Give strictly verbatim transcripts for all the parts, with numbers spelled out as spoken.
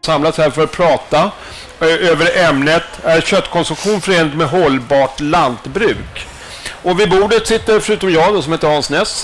samlats här för att prata över ämnet är köttkonsumtion förenligt med hållbart lantbruk. Och vid bordet sitter förutom jag då, som heter Hans Ness.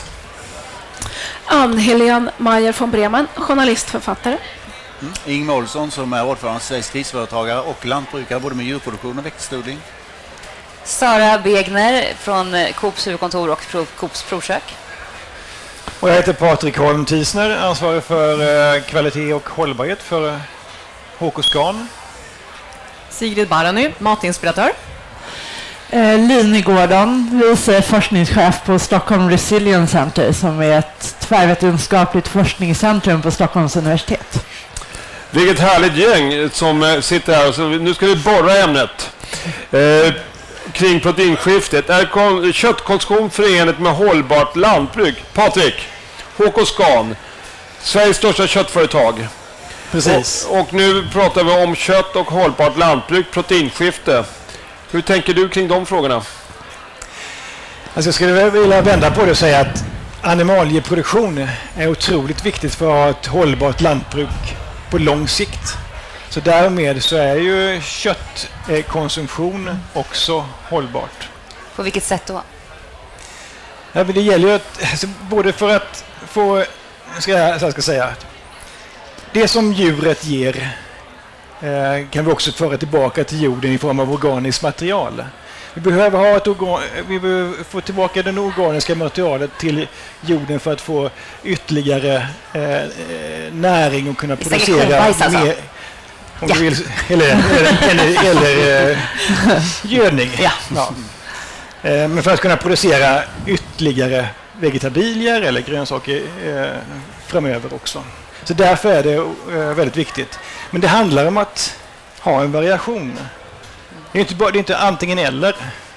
Ann-Helén Mayer von Bremen, journalistförfattare. Mm. Ingmar Olsson som är ordförande Sveriges grisföretagare och lantbrukare både med djurproduktion och växtodling. Sara Begner från Coops huvudkontor och Coops provkök. Och jag heter Patrik Holm Tisner, ansvarig för eh, kvalitet och hållbarhet för eh, H K Scan. Sigrid Barany, matinspiratör. Eh, Line Gordon, vice forskningschef på Stockholm Resilience Center som är ett tvärvetenskapligt forskningscentrum på Stockholms universitet. Vilket härligt gäng som sitter här. Så nu ska vi borra ämnet. Eh, kring proteinskiftet. Är köttkonsumtion förenligt med hållbart lantbruk? Patrik, H K Scan, Sveriges största köttföretag. Precis. Och, och nu pratar vi om kött och hållbart lantbruk, proteinskifte. Hur tänker du kring de frågorna? Alltså jag skulle vilja vända på det och säga att animalieproduktion är otroligt viktigt för att ha ett hållbart lantbruk på lång sikt. Så därmed så är ju köttkonsumtion också hållbart. På vilket sätt då? Ja, men det gäller ju att, alltså, både för att få, ska jag, så jag ska säga, det som djuret ger eh, kan vi också föra tillbaka till jorden i form av organiskt material. Vi behöver, ha ett organ, vi behöver få tillbaka det organiska materialet till jorden för att få ytterligare eh, näring och kunna producera alltså. mer. Om ja. du vill, eller eller, eller, eller eh, gödning. Ja. Ja. Eh, men för att kunna producera ytterligare vegetabilier eller grönsaker eh, framöver också. Så därför är det eh, väldigt viktigt. Men det handlar om att ha en variation. Det är inte, bara, det är inte antingen eller.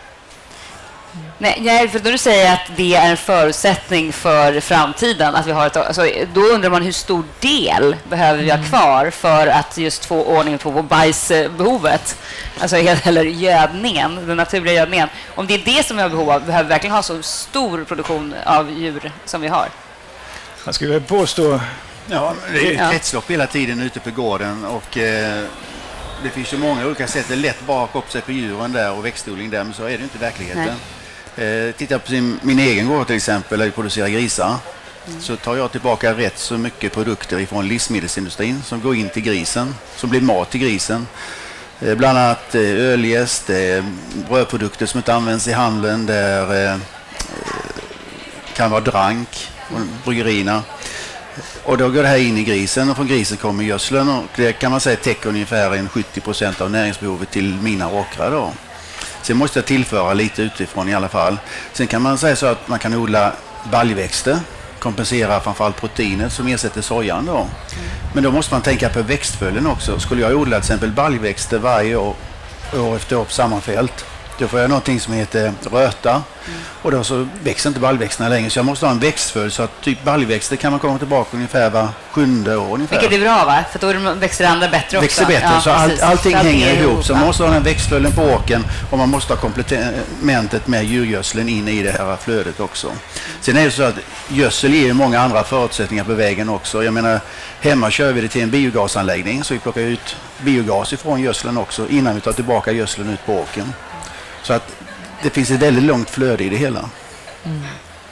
Nej, för då du säger att det är en förutsättning för framtiden att vi har ett, alltså, då undrar man hur stor del behöver vi ha kvar för att just få ordning på vår bajsbehovet, alltså, eller gödningen, den naturliga gödningen. Om det är det som vi har behov av, behöver vi verkligen ha så stor produktion av djur som vi har. Jag skulle påstå... Ja, det är ett ja. kretslopp hela tiden ute på gården och eh, det finns ju många olika sätt. Det är lätt bara att upp sig på djuren där och växtodling där, men så är det inte i verkligheten. Eh, titta på sin, min egen gård till exempel, där vi producerar grisar. Mm. Så tar jag tillbaka rätt så mycket produkter ifrån livsmedelsindustrin som går in till grisen, som blir mat till grisen. Eh, bland annat eh, öljäst, eh, brödprodukter som inte används i handeln, där eh, kan vara drank, bryggerierna. Och då går det här in i grisen och från grisen kommer gödseln och det kan man säga täcker ungefär en sjuttio procent av näringsbehovet till mina åkrar då. Sen måste jag tillföra lite utifrån i alla fall. Sen kan man säga så att man kan odla baljväxter, kompensera framförallt proteinet som ersätter sojan då. Men då måste man tänka på växtföljden också. Skulle jag odla till exempel baljväxter varje år, år efter år på samma fält, då får jag någonting som heter röta. Mm. Och då så växer inte baljväxterna längre. Så jag måste ha en växtföljd så att typ baljväxter kan man komma tillbaka ungefär var sjunde år ungefär. Vilket är bra va? För då växer det andra bättre också. Växer bättre, ja, så all, allting så hänger ihop. ihop. Så man måste ha den växtföljden på åken och man måste ha komplementet med djurgödseln in i det här flödet också. Sen är det så att gödsel ger många andra förutsättningar på vägen också. Jag menar, hemma kör vi det till en biogasanläggning så vi plockar ut biogas ifrån gödseln också innan vi tar tillbaka gödseln ut på åken. Så att det finns ett väldigt långt flöde i det hela. Mm.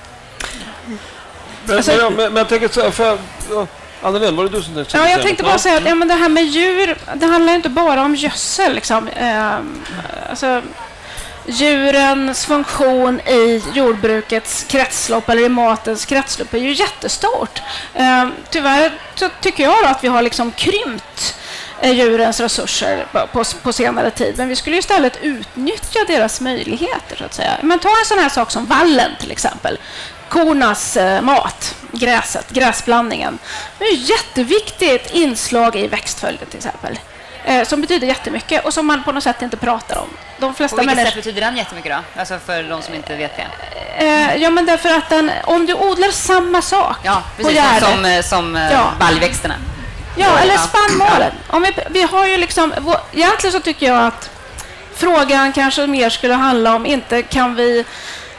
Men, alltså, men, men, men jag tänker så för Anna-Helén, var det du som tänkte? Ja, jag tänkte bara säga att ja, men det här med djur, det handlar inte bara om gödsel liksom. Eh, alltså djurens funktion i jordbrukets kretslopp eller i matens kretslopp är ju jättestort. Eh, tyvärr så tycker jag att vi har liksom krympt djurens resurser på, på senare tid. Men vi skulle ju istället utnyttja deras möjligheter så att säga. Men ta en sån här sak som vallen till exempel. Kornas eh, mat, gräset, gräsblandningen. Det är ju ett jätteviktigt inslag i växtföljden till exempel. Eh, som betyder jättemycket och som man på något sätt inte pratar om. De flesta på vilket människor... sätt betyder den jättemycket då? Alltså för de som inte vet det. Eh, ja men därför att den, om du odlar samma sak ja, precis, på gärdet, som, som ja. baljväxterna. Ja, eller spannmålen. Om vi, vi har ju liksom, egentligen så tycker jag att frågan kanske mer skulle handla om inte kan vi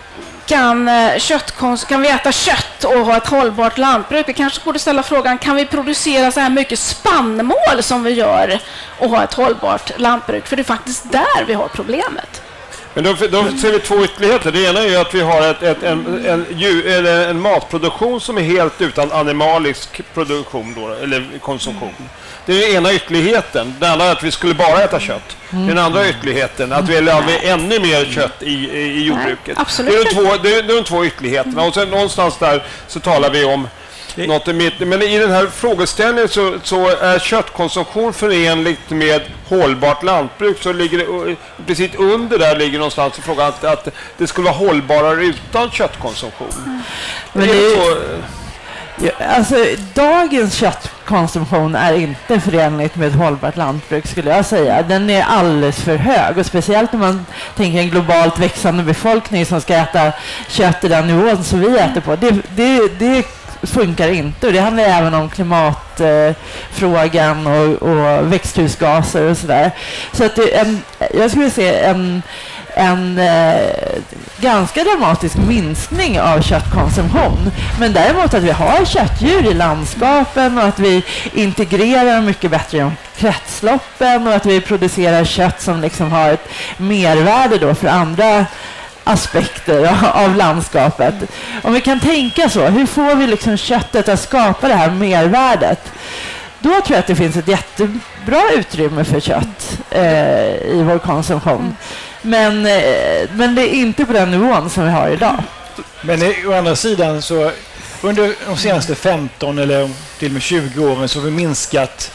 kan, köttkons- kan vi äta kött och ha ett hållbart lantbruk? Vi kanske borde ställa frågan, kan vi producera så här mycket spannmål som vi gör och ha ett hållbart lantbruk? För det är faktiskt där vi har problemet. Men då, då ser vi två ytterligheter. Det ena är ju att vi har ett, ett, en, en, en, en matproduktion som är helt utan animalisk produktion då, eller konsumtion. Det är den ena ytterligheten. Den andra är att vi skulle bara äta kött. Mm. Den andra ytterligheten att vi vill ha ännu mer kött i, i, i jordbruket. Nej, det, är de två, det, är, det är de två ytterligheterna. Och sen någonstans där så talar vi om något i mitten. Men i den här frågeställningen så, så är köttkonsumtion förenligt med hållbart lantbruk, så ligger det precis under där ligger någonstans i frågan att, att det skulle vara hållbarare utan köttkonsumtion. Mm. Men det är så, ja, alltså, dagens köttkonsumtion är inte förenligt med ett hållbart lantbruk, skulle jag säga. Den är alldeles för hög, och speciellt när man tänker en globalt växande befolkning som ska äta kött i den nivån som vi äter på. Det, det, det funkar inte, och det handlar även om klimatfrågan eh, och, och växthusgaser och sådär. Så att det, en, jag skulle säga en en eh, ganska dramatisk minskning av köttkonsumtion. Men däremot att vi har köttdjur i landskapen och att vi integrerar mycket bättre i kretsloppen och att vi producerar kött som liksom har ett mervärde då för andra aspekter av landskapet. Om vi kan tänka så, hur får vi liksom köttet att skapa det här mervärdet? Då tror jag att det finns ett jättebra utrymme för kött eh, i vår konsumtion. Men, eh, men det är inte på den nivån som vi har idag. Men eh, å andra sidan så under de senaste femton eller till och med tjugo åren så har vi minskat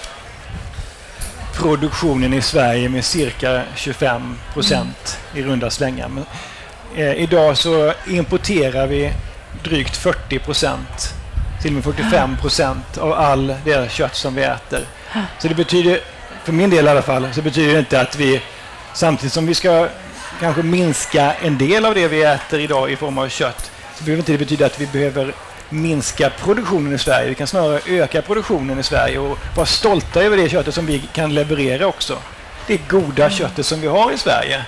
produktionen i Sverige med cirka tjugofem procent i runda slängar. Men, eh, idag så importerar vi drygt fyrtio procent, till och med fyrtiofem procent av all det kött som vi äter. Så det betyder, för min del i alla fall, så betyder det inte att vi samtidigt som vi ska kanske minska en del av det vi äter idag i form av kött, så behöver inte det betyda att vi behöver minska produktionen i Sverige. Vi kan snarare öka produktionen i Sverige och vara stolta över det köttet som vi kan leverera också. Det är goda köttet som vi har i Sverige.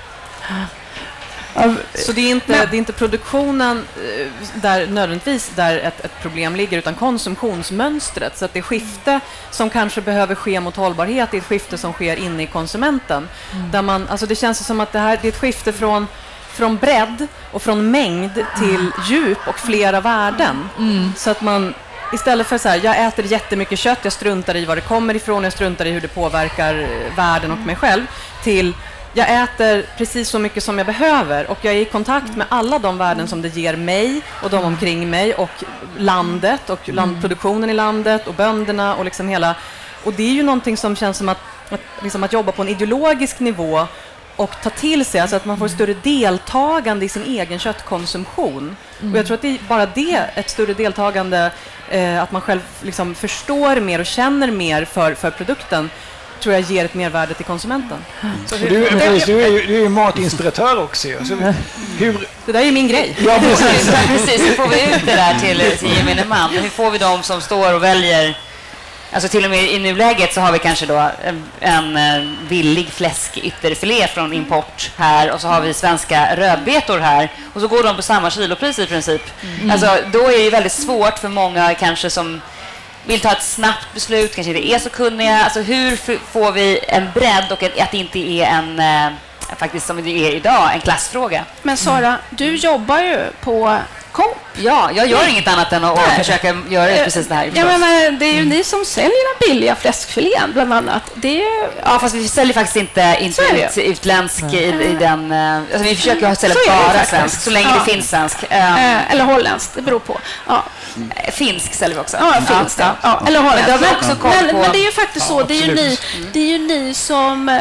Så det är inte, det är inte produktionen där nödvändigtvis där ett, ett problem ligger, utan konsumtionsmönstret. Så att det skifte som kanske behöver ske mot hållbarhet är ett skifte som sker inne i konsumenten. Mm. Där man, alltså det känns som att det här det är ett skifte från, från bredd och från mängd till djup och flera värden. Mm. Så att man istället för så här, jag äter jättemycket kött, jag struntar i var det kommer ifrån, jag struntar i hur det påverkar världen och mig själv, till jag äter precis så mycket som jag behöver och jag är i kontakt med alla de värden som det ger mig och de omkring mig och landet och landproduktionen i landet och bönderna och liksom hela. Och det är ju någonting som känns som att, att, liksom att jobba på en ideologisk nivå och ta till sig, alltså att man får större deltagande i sin egen köttkonsumtion. Mm. Och jag tror att det är bara det, ett större deltagande, eh, att man själv liksom förstår mer och känner mer för, för produkten, tror jag ger ett mervärde till konsumenten. Mm. Så hur, du, du, är ju, du är ju matinspiratör också. Så hur, det där är min grej. Ja, precis. precis. Hur får vi ut det där till, till gemene man? Hur får vi dem som står och väljer? Alltså till och med i nuläget så har vi kanske då en, en billig fläskytterfilé från import här, och så har vi svenska rödbetor här, och så går de på samma kilopris i princip. Mm. Alltså då är det väldigt svårt för många kanske som vill ta ett snabbt beslut, kanske inte är så kunniga. Alltså hur får vi en bredd och en, att det inte är en, eh, faktiskt som det är idag, en klassfråga. Men Sara, mm. du jobbar ju på Coop. Ja, jag gör inget annat än att Nej. försöka göra det, precis det här. Ja, men, det är ju mm. ni som säljer den billiga fläskfilén, bland annat. Det är ju... Ja, fast vi säljer faktiskt inte, inte ut, utländsk mm. i, i den... Alltså vi försöker ha sälja bara svensk, så länge ja. det finns svensk. Um, Eller holländskt, det beror på. Ja. Finsk säljer vi också. Ja, finsk. Ja. Ja. Eller holländskt. Men, också men, på... men det är ju faktiskt så, ja, det är ju, ni, det är ju ni som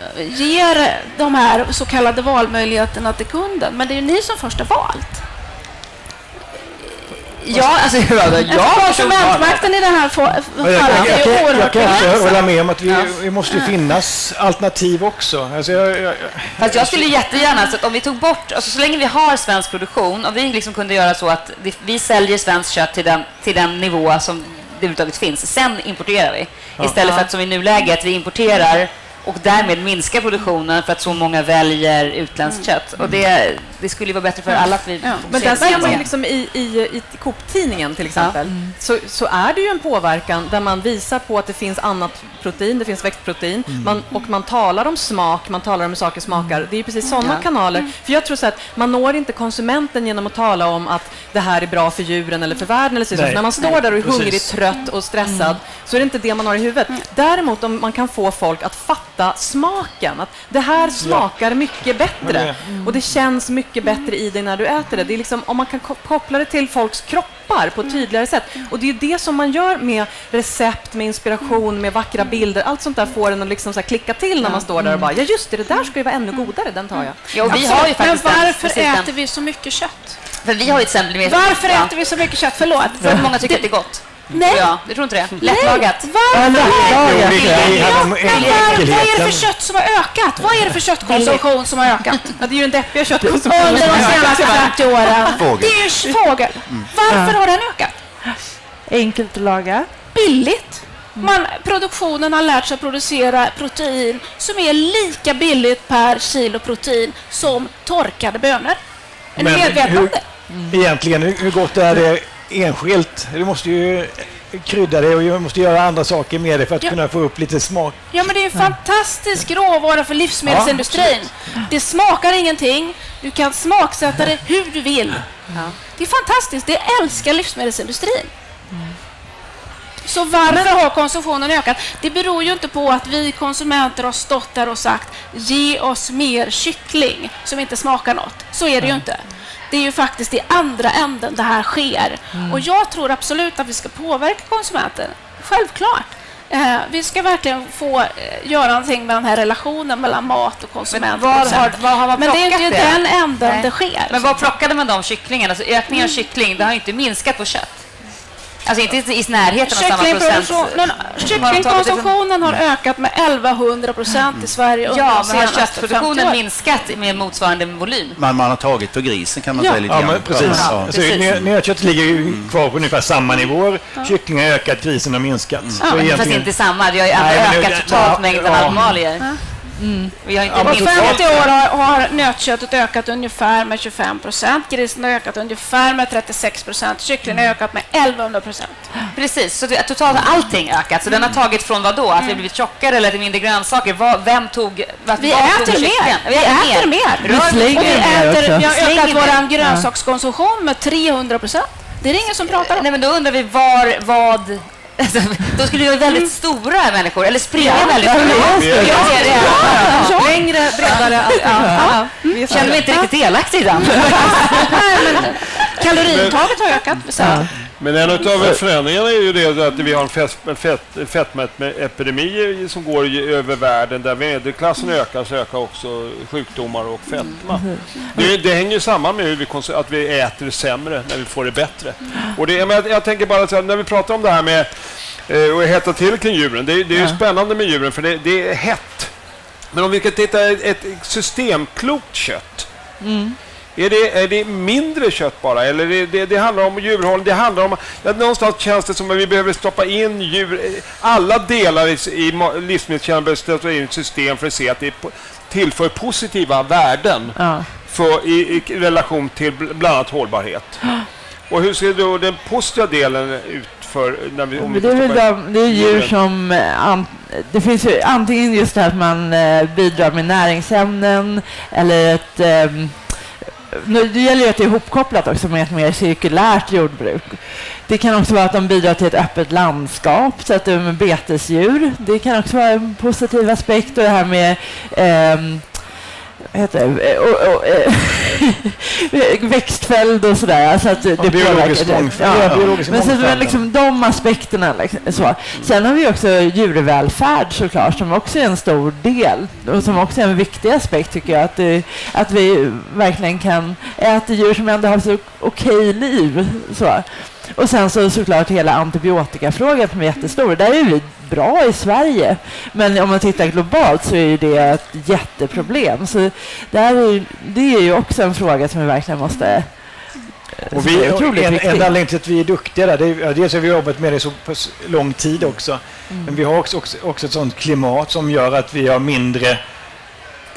ger de här så kallade valmöjligheterna till kunden. Men det är ju ni som först har valt. Ja, alltså jag, jag konsumentmakten i den här fallet jag, jag, jag, är jag, jag kan inte hålla med om att vi, ja. vi måste ju finnas alternativ också. Alltså jag, jag, jag, Fast jag skulle jättegärna, så att om vi tog bort, alltså så länge vi har svensk produktion, om vi liksom kunde göra så att vi, vi säljer svensk kött till den, till den nivå som det överhuvudtaget finns, sen importerar vi. Ja. Istället för att som i nuläget vi importerar och därmed minskar produktionen för att så många väljer utländskt kött. Och det det skulle ju vara bättre för alla att vi... Ja. Men där ser man ju liksom i, i, i Coop-tidningen till exempel, ja. mm. så, så är det ju en påverkan där man visar på att det finns annat protein, det finns växtprotein, mm. man, och man talar om smak, man talar om hur saker smakar. Det är ju precis sådana ja. kanaler. Mm. För jag tror så att man når inte konsumenten genom att tala om att det här är bra för djuren eller för världen. Eller så. Så när man står Nej. där och är hungrig, precis. trött och stressad, mm. så är det inte det man har i huvudet. Mm. Däremot om man kan få folk att fatta smaken, att det här smakar ja. mycket bättre. Mm. Och det känns mycket bättre i dig när du äter det. Det är liksom, om man kan koppla det till folks kroppar på ett tydligare sätt. Och det är ju det som man gör med recept, med inspiration, med vackra bilder. Allt sånt där får en att liksom så här klicka till när man står där och bara, ja just det, det där ska ju vara ännu godare, den tar jag. Ja, och vi har ju men varför äter den. vi så mycket kött? För vi har ju ett exempel med... Varför ja. äter vi så mycket kött? Förlåt. För att många tycker det, att det är gott. Nej. Ja, jag tror inte det. Lättlagat. Varför? Vad är det för kött som har ökat? Vad är det för köttkonsumtion som har ökat? Ja, det är ju en deppiga köttkonsumtion. Under de senaste femtio åren. Det är ju fågel. Varför har den ökat? Enkelt att laga. Billigt. Man, produktionen har lärt sig att producera protein som är lika billigt per kilo protein som torkade bönor. Är ni medvetna om det? Egentligen, hur gott är det enskilt? Du måste ju krydda det och du måste göra andra saker med det för att ja. kunna få upp lite smak. Ja, men det är en fantastisk råvara för livsmedelsindustrin. Ja, det smakar ingenting. Du kan smaksätta det hur du vill. Ja. Det är fantastiskt. Det älskar livsmedelsindustrin. Mm. Så varför har konsumtionen ökat? Det beror ju inte på att vi konsumenter har stått där och sagt ge oss mer kyckling som inte smakar något. Så är det ju inte. Det är ju faktiskt i andra änden det här sker. Mm. Och jag tror absolut att vi ska påverka konsumenten. Självklart. Eh, vi ska verkligen få eh, göra någonting med den här relationen mellan mat och konsument. Men, var har, var har man Men det är inte i det? den änden Nej. det sker. Men vad plockade man de kycklingarna? Alltså ökningen av kyckling, det har ju inte minskat på kött. Alltså inte i närheten av samma procent. Kycklingkonsumtionen har ökat med elvahundra procent i Sverige under ja, de senaste men har köttproduktionen minskat med motsvarande volym? Man, man har tagit på grisen kan man ja. säga lite ja, grann. Men precis. Ja. Alltså, nötkött ligger ju kvar på ungefär samma nivåer. Ja. Kyckling har ökat, grisen har minskat. Mm. Ja, så egentligen... Fast inte samma. Vi har ju Nej, ökat det, totalt ja, mängden ja. animalier. Ja. Mm. Vi har inte ja, på femtio år har, har nötköttet ökat ungefär med tjugofem procent, grisen har ökat ungefär med trettiosex procent, kycklingen har ökat med elvahundra procent. Precis, så det, totalt har allting ökat. Så mm. den har tagit från vad då? Att mm. vi blivit tjockare eller till mindre grönsaker? Vad, vem tog... Vad, vi, vad äter tog mer. vi äter mer. Vi äter mer. Och vi, äter, vi har ökat vår grönsakskonsumtion med trehundra procent. Det är det ingen som pratar om. Nej, men då undrar vi var, vad... Då skulle det vara väldigt mm. stora människor, eller springa ja, väldigt stora. Ja, ja, ja. Längre, bredare. Ja. Ja. Ja. Vi känner mig inte riktigt delaktig i den. Kaloriintaget har ökat. Ja. Men en av förändringarna är ju det att vi har en, fett, en, fett, en fettmättepidemi som går över världen. Där medelklassen ökar så ökar också sjukdomar och fetma. Det, det hänger ju samman med hur vi konsum- att vi äter sämre när vi får det bättre. Och det, jag, jag tänker bara så här, när vi pratar om det här med eh, att hetta till kring djuren. Det, det är ju ja. spännande med djuren för det, det är hett. Men om vi kan titta ett, ett systemklokt kött. Mm. Är det, är det mindre kött bara? Eller det, det, det handlar om djurhållning? Det handlar om... Ja, någonstans känns det som att vi behöver stoppa in djur... Alla delar i, i livsmedelskedjan behöver stoppa in ett system för att se att det tillför positiva värden ja. för, i, i relation till bland annat hållbarhet. Och hur ser då den positiva delen ut? För när vi, om vi det, är väl de, det är djur som an, det finns ju antingen just det att man eh, bidrar med näringsämnen eller ett eh, det gäller ju att det är ihopkopplat också med ett mer cirkulärt jordbruk. Det kan också vara att de bidrar till ett öppet landskap så att de är betesdjur. Det kan också vara en positiv aspekt och det här med eh, heter det, och, och, växtföljd och sådär så att det ja, biologisk mångfald. Ja, biologisk men så mångfald. Det är liksom de aspekterna liksom, så. Sen har vi också djurvälfärd såklart som också är en stor del och som också är en viktig aspekt tycker jag att, det, att vi verkligen kan äta djur som ändå har så okej liv så. Och sen så såklart hela antibiotikafrågan som är jättestor. Där är vi bra i Sverige. Men om man tittar globalt så är det ett jätteproblem. Så där är, det är ju också en fråga som vi verkligen måste... Och vi, en, en anledning till att vi är duktiga där, det är, dels har vi jobbat med det så på lång tid också. Mm. Men vi har också, också, också ett sånt klimat som gör att vi har mindre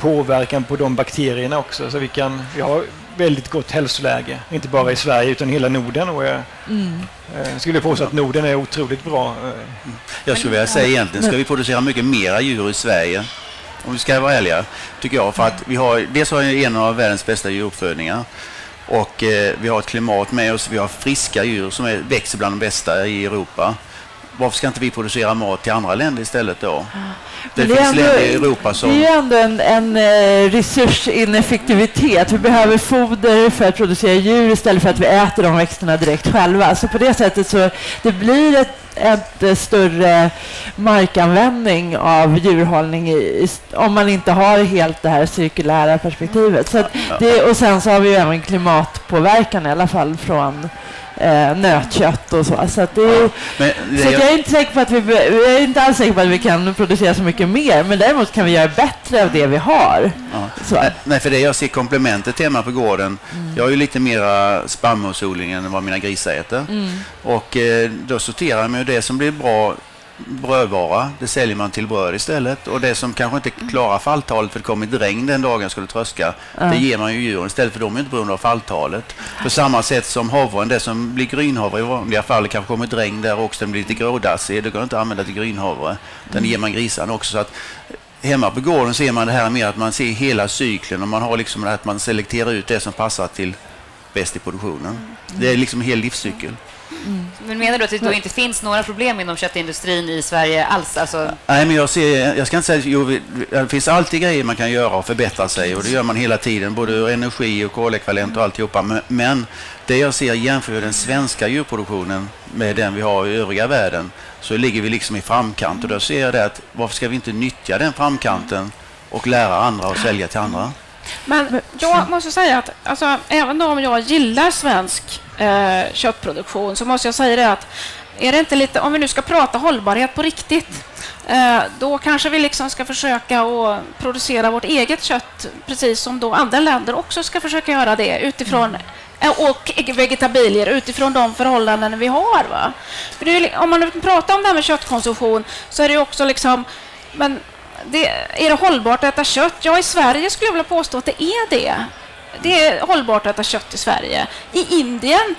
påverkan på de bakterierna också. Så vi, kan, vi har väldigt gott hälsoläge, inte bara i Sverige utan hela Norden. Och jag mm. eh, skulle påstå att Norden är otroligt bra. Jag skulle vilja säga egentligen, ska vi producera mycket mera djur i Sverige? Om vi ska vara ärliga, tycker jag. För att vi har, dels har vi en av världens bästa djuruppfödningar. Och eh, vi har ett klimat med oss, vi har friska djur som är, växer bland de bästa i Europa. Varför ska inte vi producera mat till andra länder istället då? Det, det finns ändå, länder i Europa som... Det är ändå en, en resursineffektivitet. Vi behöver foder för att producera djur istället för att vi äter de växterna direkt själva. Så på det sättet så det blir ett, ett större markanvändning av djurhållning i, om man inte har helt det här cirkulära perspektivet. Så att det, och sen så har vi ju även klimatpåverkan i alla fall från Eh, nötkött och så. Så, att det, ja, men det, så jag är inte säker på att vi, jag är inte alls säker på att vi kan producera så mycket mer, men däremot kan vi göra bättre av det vi har. Ja. Så. Nej, för det jag ser komplementet hemma på gården. Mm. Jag har ju lite mera spannmålsodling än vad mina grisar äter. Mm. Och eh, då sorterar man ju det som blir bra brödvara, det säljer man till bröd istället, och det som kanske inte klarar falltalet för det kommer ett regn den dagen skulle tröska, mm. det ger man ju djuren istället, för de är inte beroende av falltalet. På samma sätt som havren, det som blir grynhavre i vanliga fall, kanske kommer ett regn där också, den blir lite grådassig, det går inte att använda till grynhavre, den mm. ger man grisarna också. Så att hemma på gården ser man det här mer att man ser hela cykeln och man har liksom att man selekterar ut det som passar till bäst i produktionen. Mm. Det är liksom en hel livscykel. Mm. Men menar du att det då inte finns några problem inom köttindustrin i Sverige alls? Alltså... Nej, men jag ser, jag ska inte säga, jo, det finns alltid grejer man kan göra och förbättra sig, och det gör man hela tiden, både ur energi och kolekvalent och alltihopa. Men, men det jag ser jämför den svenska djurproduktionen med den vi har i övriga världen, så ligger vi liksom i framkant, och då ser jag det att varför ska vi inte nyttja den framkanten och lära andra och sälja till andra? Men jag måste säga att alltså, även om jag gillar svensk eh, köttproduktion, så måste jag säga det att är det inte lite, om vi nu ska prata hållbarhet på riktigt, eh, då kanske vi liksom ska försöka att producera vårt eget kött, precis som då andra länder också ska försöka göra det utifrån och vegetabilier utifrån de förhållanden vi har. Va? För det är, om man pratar om det här med köttkonsumtion, så är det också liksom, men det, är det hållbart att äta kött? Ja, i Sverige skulle jag vilja påstå att det är det. Det är hållbart att äta kött i Sverige. I Indien,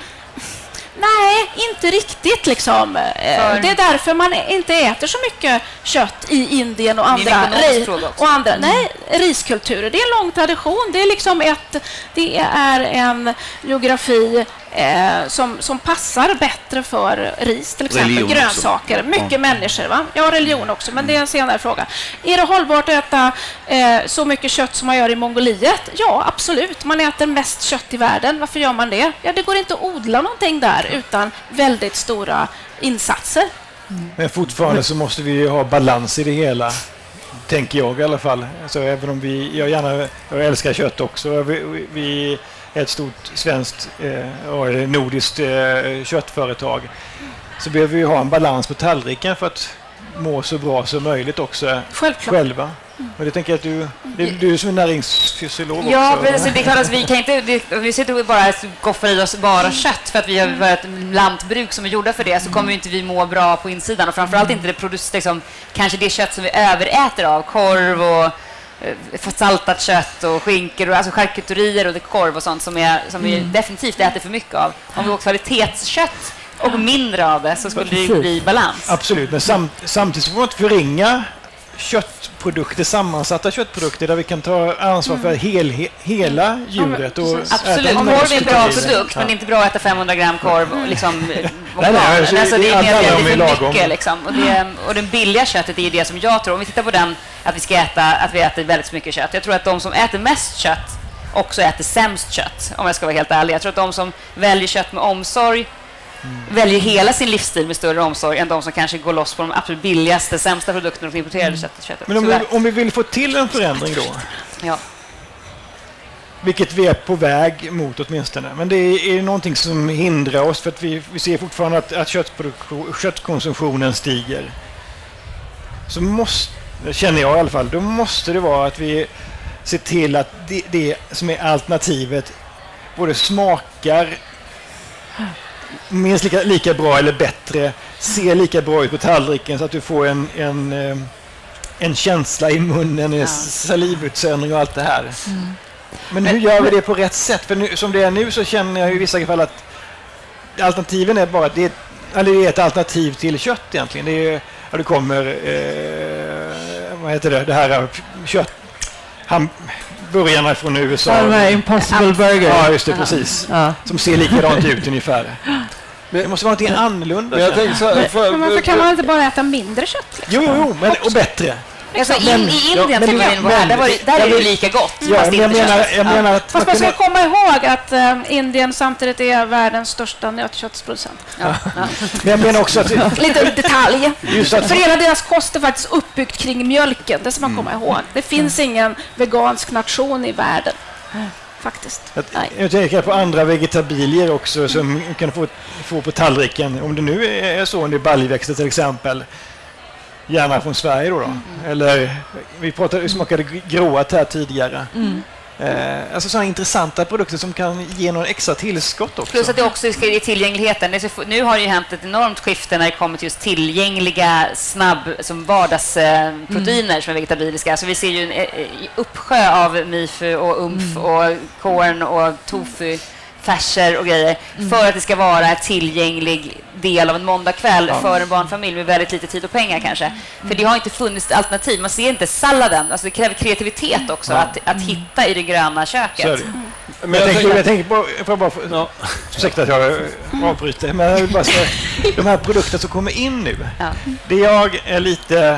nej, inte riktigt liksom. För... Det är därför man inte äter så mycket kött i Indien och andra, ri- och andra mm. nej, riskulturer. Det är en lång tradition. Det är liksom ett, det är en geografi eh, som, som passar bättre för ris, till exempel religion grönsaker. Också. Mycket mm. människor, va? Ja, religion också, men det är en senare fråga. Är det hållbart att äta eh, så mycket kött som man gör i Mongoliet? Ja, absolut. Man äter mest kött i världen. Varför gör man det? Ja, det går inte att odla någonting där utan väldigt stora insatser. Mm. Men fortfarande så måste vi ha balans i det hela, tänker jag i alla fall. Alltså, även om vi, jag gärna, jag älskar kött också. Vi, vi är ett stort svenskt eh, nordiskt eh, köttföretag, så behöver vi ha en balans på tallriken för att må så bra som möjligt också. Självklart. Själva. Mm. Och det tänker jag att du, det, du är som en näringsfysiolog ja, också. Ja, alltså, det är klart att vi kan inte, det, vi sitter bara och goffar i oss bara kött för att vi har ett lantbruk som är gjorda för det, så kommer inte vi må bra på insidan, och framförallt inte det produceras, liksom, kanske det kött som vi överäter av, korv och eh, saltat kött och skinkor och alltså charkuterier och det korv och sånt som, är, som vi mm. definitivt äter för mycket av. Om vi åt kvalitetskött och mindre av det, så skulle det bli balans. Absolut, men sam, samtidigt får man inte förringa köttprodukter, sammansatta köttprodukter där vi kan ta ansvar för hel, he, hela djuret. Och absolut, korv är en bra produkt, ja. Men det är inte bra att äta femhundra gram korv och liksom, och nej, nej, alltså, alltså, det är mer det för mycket liksom. Och, det, och den billiga köttet är det som jag tror, om vi tittar på den, att vi ska äta, att vi äter väldigt mycket kött. Jag tror att de som äter mest kött också äter sämst kött, om jag ska vara helt ärlig. Jag tror att de som väljer kött med omsorg Mm. väljer hela sin livsstil med större omsorg än de som kanske går loss på de absolut billigaste, sämsta produkterna och importerade mm. köttet. Men om vi, om vi vill få till en förändring då, ja. vilket vi är på väg mot åtminstone, men det är, är någonting som hindrar oss, för att vi, vi ser fortfarande att, att köttkonsumtionen stiger. Så måste, det känner jag i alla fall, då måste det vara att vi ser till att det, det som är alternativet både smakar minst lika, lika bra eller bättre, ser lika bra ut på tallriken, så att du får en, en, en känsla i munnen, Ja. salivutsöndring och allt det här. Mm. Men hur gör vi det på rätt sätt? För nu, som det är nu så känner jag i vissa fall att alternativen är bara att det är, eller det är ett alternativ till kött egentligen. Det är, ja, det kommer eh, vad heter det, det här kött, hamburgarna från U S A. Ja, de här Impossible Burger. Ja, just det, precis. Ja. Som ser likadant ut ungefär. Det måste vara någonting annorlunda. Men jag tänkte så här, för, Men varför kan man inte bara äta mindre kött? Liksom? Jo, jo, jo, men, och bättre. Alltså, in, Men- I ja, Indien men- till man in på här, där, var det, där är det ju lika gott. Ja, fast men jag inte menar, kött. jag menar att Fast man ska kunna- komma ihåg att eh, Indien samtidigt är världens största nötköttsproducent. Ja. Ja. men jag menar också att Lite detalj. just att För hela deras kost är faktiskt uppbyggt kring mjölken. Det ska man komma ihåg. Det finns ingen vegansk nation i världen. Faktiskt. Jag, Nej. jag tänker på andra vegetabilier också som man kan få, få på tallriken. Om det nu är så, om det är baljväxter till exempel. Gärna från Sverige då. då. Mm. Eller, vi pratade, vi smakade gråat här tidigare. Mm. Eh, alltså sådana intressanta produkter som kan ge någon extra tillskott också. Plus att det också ska ge tillgängligheten. Det är så, nu har det ju hänt ett enormt skifte när det kommer till just tillgängliga, snabb, som vardagsproteiner mm. som är vegetabiliska. Alltså vi ser ju en eh, uppsjö av mifu och umf mm. och korn och tofu, färser och grejer mm. för att det ska vara en tillgänglig del av en måndagkväll ja. för en barnfamilj med väldigt lite tid och pengar kanske. Mm. För det har inte funnits alternativ. Man ser inte salladen. Alltså det kräver kreativitet också ja. att, att hitta i det gröna köket. Mm. Men jag, jag, tänker, jag tänker på, jag bara, ja. ursäkta att jag avbryter, men jag vill bara säga, de här produkterna som kommer in nu, Ja. det jag är lite,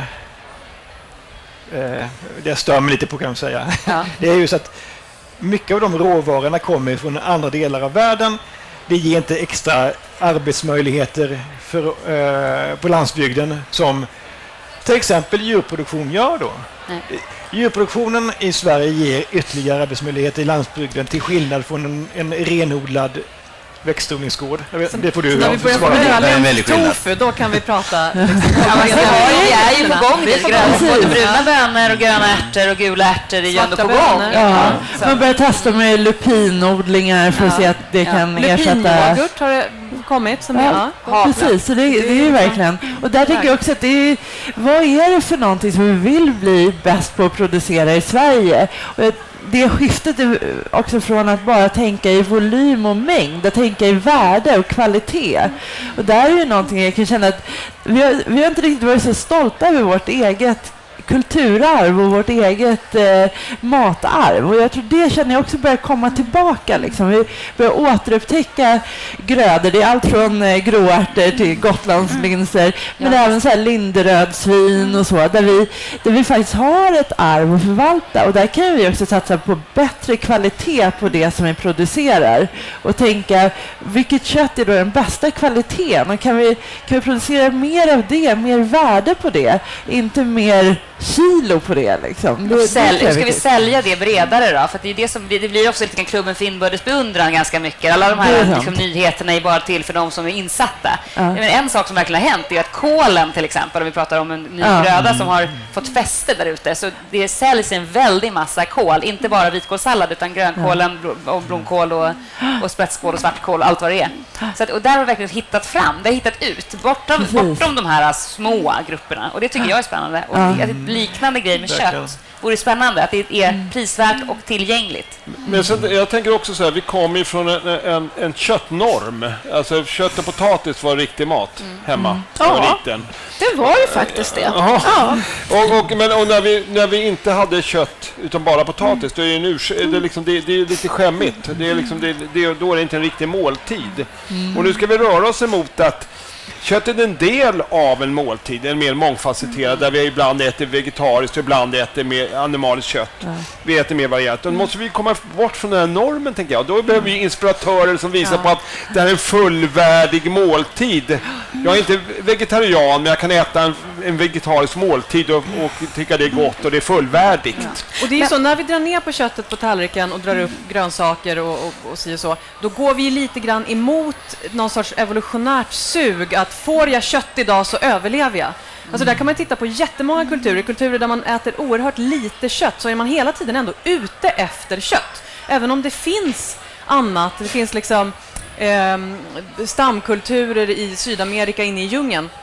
eh, det stör mig lite på kan man säga, Ja. det är ju så att mycket av de råvarorna kommer från andra delar av världen. Det ger inte extra arbetsmöjligheter för, eh, på landsbygden som till exempel djurproduktion gör då. Nej. Djurproduktionen i Sverige ger ytterligare arbetsmöjligheter i landsbygden till skillnad från en, en renodlad växtodlingsgård. Jag vet, det får du När vi börjar få Det är en ölen väldig skillnad. tofu, då kan vi prata. Liksom, Ja, men det har ju, vi är ju på gång. Vi är Det på gröna, gång. både bruna bönor och gröna ärtor och gula ärtor är ju ändå Svarta på gång. bönor. Ja. Så. Man börjar testa med lupinodlingar för att Ja. se att det Ja. kan ersätta... Lupinyoghurt har det kommit. Som Ja, ja. precis. Så det, det är ju verkligen... Och där tänker jag också att det är... Vad är det för någonting som vi vill bli bäst på att producera i Sverige? Och jag- det skiftet är också från att bara tänka i volym och mängd, att tänka i värde och kvalitet. Och där är ju någonting jag kan känna att vi har, vi har inte riktigt varit så stolta över vårt eget kulturarv och vårt eget eh, matarv. Och jag tror det känner jag också börjar komma tillbaka. Liksom. Vi börjar återupptäcka grödor. Det är allt från eh, gråärtor till gotlandslinser. Men Ja. även så här linderödsvin och så. Där vi, där vi faktiskt har ett arv att förvalta. Och där kan vi också satsa på bättre kvalitet på det som vi producerar. Och tänka, vilket kött är då den bästa kvaliteten? Och kan vi, kan vi producera mer av det, mer värde på det? Inte mer kilo på det liksom. Det, Sälj, det tror jag ska är vi viktigt. sälja det bredare då? För att det, är det, som, det det blir också lite grann klubben för inbördes beundran ganska mycket. Alla de Det är här sant. liksom, nyheterna är bara till för de som är insatta. Ja. Men en sak som verkligen har hänt är att kålen till exempel, om vi pratar om en ny Ja. gröda som har fått fäste där ute, så det säljs en väldig massa kål. Inte bara vitkålssallad utan grönkålen bl- och blomkål och, och spetskål och svartkål och allt vad det är. Så att, och där har vi verkligen hittat fram, det har hittat ut bortom, Precis. bortom de här små grupperna. Och det tycker jag är spännande. Och Ja. det är ett liknande grej med Verkligen. kött vore spännande, att det är prisvärt och tillgängligt. Men så, jag tänker också så här, vi kommer ju från en, en, en köttnorm. Alltså kött och potatis var riktig mat hemma när jag var Ja. liten. Det var ju faktiskt det. Jaha. Ja. Och, och, men, och när, vi, när vi inte hade kött utan bara potatis, då är det, en urs, det, är liksom, det, det är lite skämmigt. Det är liksom, det, det, då är det inte en riktig måltid. Och nu ska vi röra oss emot att köttet är en del av en måltid, en mer mångfacetterad, där vi ibland äter vegetariskt och ibland äter mer animaliskt kött. Ja. Vi äter mer varierat. Då måste vi komma bort från den här normen, tänker jag. Då behöver vi inspiratörer som visar Ja. på att det här är en fullvärdig måltid. Jag är inte vegetarian, men jag kan äta en, en vegetarisk måltid och, och tycka det är gott och det är fullvärdigt. Och det är ju så, när vi drar ner på köttet på tallriken och drar upp grönsaker och, och, och så och så, då går vi ju lite grann emot någon sorts evolutionärt sug att får jag kött idag så överlever jag. Alltså där kan man titta på jättemånga kulturer, kulturer där man äter oerhört lite kött, så är man hela tiden ändå ute efter kött. Även om det finns annat, det finns liksom eh, stamkulturer i Sydamerika inne i djungeln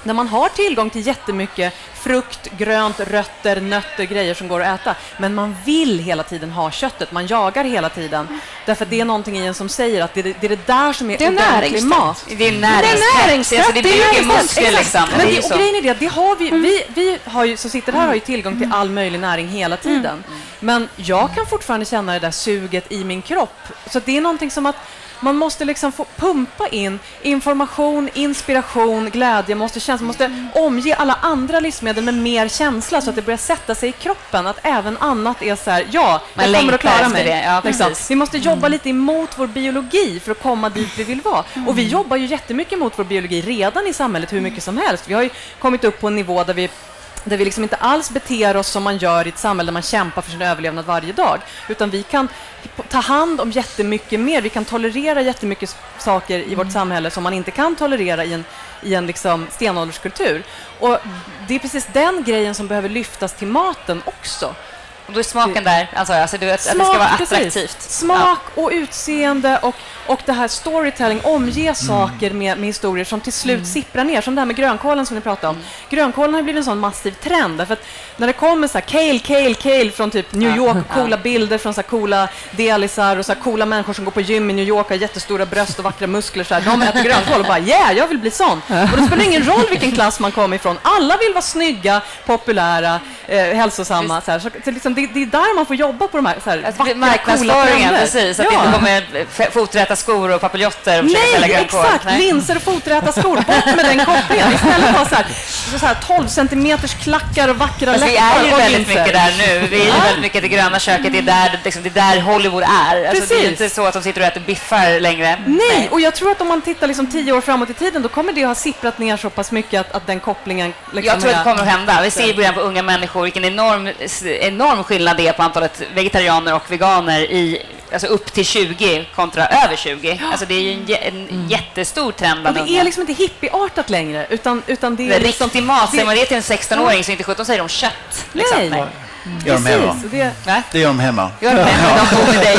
när man har tillgång till jättemycket frukt, grönt, rötter, nötter, grejer som går att äta. Men man vill hela tiden ha köttet. Man jagar hela tiden. Därför att det är någonting i en som säger att det är det, är det där som är det är ordentlig mat. Det är näringstätt. Alltså det bygger muskler liksom. Men det, och grejen är det, det har vi, vi, vi har ju, som sitter här har ju tillgång till all möjlig näring hela tiden. Men jag kan fortfarande känna det där suget i min kropp. Så det är någonting som att man måste liksom få pumpa in information, inspiration, glädje, måste känna, måste omge alla andra livsmedel med mer känsla så att det börjar sätta sig i kroppen, att även annat är så här, ja, jag kommer att klara mig. Det. Ja, liksom. Vi måste jobba lite emot vår biologi för att komma dit vi vill vara. Och vi jobbar ju jättemycket mot vår biologi redan i samhället, hur mycket som helst. Vi har ju kommit upp på en nivå där vi där vi liksom inte alls beter oss som man gör i ett samhälle där man kämpar för sin överlevnad varje dag. Utan vi kan ta hand om jättemycket mer. Vi kan tolerera jättemycket saker i vårt samhälle som man inte kan tolerera i en, i en liksom stenålderskultur. Och det är precis den grejen som behöver lyftas till maten också. Och då är smaken där, alltså, alltså du vet, Smak, att det ska vara attraktivt. Precis. Smak och utseende och, och det här storytelling, omge mm. saker med, med historier som till slut mm. sipprar ner. Som det här med grönkålen som ni pratade om. Mm. Grönkålen har blivit en sån massiv trend. Därför att när det kommer så här kale, kale, kale från typ New York, ja. coola ja. bilder från så här coola delisar och så här coola människor som går på gym i New York och har jättestora bröst och vackra muskler. Så här. De äter grönkål och bara, yeah, jag vill bli sån. Och det spelar ingen roll vilken klass man kommer ifrån. Alla vill vara snygga, populära, eh, hälsosamma. Så här. Så, så liksom, det, det är där man får jobba på de här, så här alltså, marknadsföringen, precis. Att ja. det inte kommer foträta skor och papiljotter och Nej, exakt. Nej. Linser och foträta skor. Bort med den kopplingen. Istället för så här, så här tolv centimeters klackar och vackra alltså, läppar. Vi är ju väldigt linser. mycket där nu. Vi är ju väldigt mycket det gröna köket. Det är där, liksom, det är där Hollywood är. Alltså, det är inte så att de sitter och äter biffar längre. Nej, Nej. och jag tror att om man tittar liksom tio år framåt i tiden, då kommer det ha sipprat ner så pass mycket att, att den kopplingen liksom jag tror att det kommer att hända. Vi ser i början på unga människor vilken enorm, enorm skillnad det är på antalet vegetarianer och veganer i alltså upp till tjugo kontra över tjugo. Alltså det är ju en, en mm. jättestor trend. Och det är liksom inte hippieartat längre, utan, utan det är... Det är liksom, riktig mat, säger man det till en sexton-åring så inte sjutton säger de kött. Liksom. Nej. Nej. Mm. Gör de hemma. Det, det gör de hemma. Gör de hemma, de bor med dig.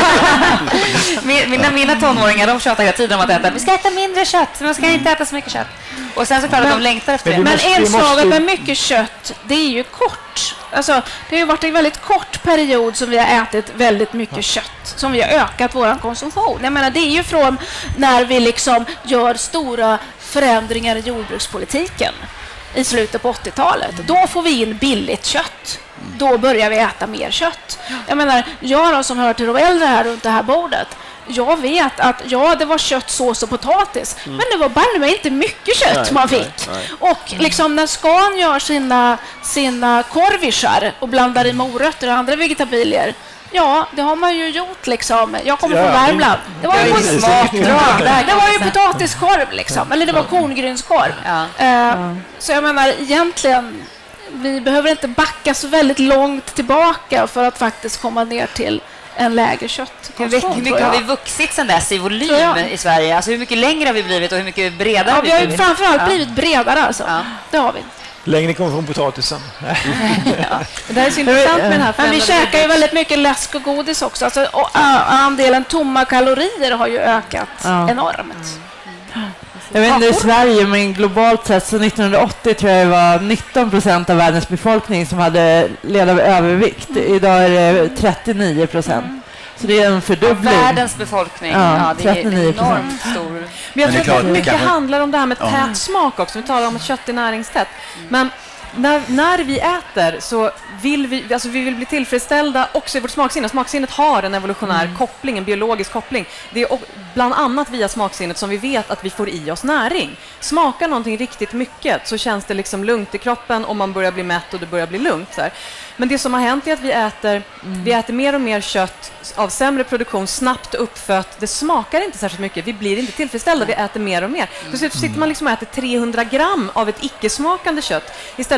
mina, mina tonåringar, de tjatar hela tiden om att äta. Vi ska äta mindre kött, man ska inte äta så mycket kött. Och sen så klart att de längtar efter men, det. Men inslaget med mycket kött, det är ju kort. Alltså, det har ju varit en väldigt kort period som vi har ätit väldigt mycket kött. Som vi har ökat vår konsumtion. Jag menar, det är ju från när vi liksom gör stora förändringar i jordbrukspolitiken i slutet på åttiotalet. Då får vi in billigt kött. Då börjar vi äta mer kött. Jag menar, jag då, som hör till de äldre här runt det här bordet, jag vet att ja, det var kött, sås och potatis. Mm. Men det var bara mig inte mycket kött nej, man fick. Nej, nej. Och liksom när Scan gör sina, sina korvisar och blandar i morötter och andra vegetabilier, ja, det har man ju gjort liksom. Jag kommer ja, från Värmland. Det var ju smakdrag. Det var ju potatiskorv liksom. Eller det var korngrynskorv. Ja. Uh, så jag menar, egentligen vi behöver inte backa så väldigt långt tillbaka för att faktiskt komma ner till en lägre kött. Hur mycket, hur mycket har vi vuxit sedan dess i volym i Sverige? Alltså hur mycket längre har vi blivit och hur mycket bredare ja, vi har vi blivit? framförallt ja. blivit bredare alltså. Ja. Det har vi. Längre kommer från potatisen. ja. Det här är så intressant med den här. Men vi käkar ju väldigt mycket läsk och godis också. Alltså, och, uh, andelen tomma kalorier har ju ökat ja. enormt. Mm. Jag vet inte i Sverige, men globalt sett så nittonhundraåttio tror jag det var nitton procent av världens befolkning som hade led av övervikt. Mm. Idag är det trettionio procent. Mm. Så det är en fördubbling. Av världens befolkning. Ja, ja det är enormt stor. Men jag men tror att mycket kanske... handlar om det här med tät ja. smak också. Vi talar om att kött är näringstätt. Mm. Men när, när vi äter så vill vi, alltså vi vill bli tillfredsställda också i vårt smaksinne. Smaksinnet har en evolutionär mm. koppling, en biologisk koppling. Det är bland annat via smaksinnet som vi vet att vi får i oss näring. Smakar någonting riktigt mycket så känns det liksom lugnt i kroppen och man börjar bli mätt och det börjar bli lugnt. Så här. Men det som har hänt är att vi äter, mm. vi äter mer och mer kött av sämre produktion, snabbt uppfött. Det smakar inte särskilt mycket. Vi blir inte tillfredsställda. Vi äter mer och mer. Mm. Så sitter man liksom och äter trehundra gram av ett icke-smakande kött istället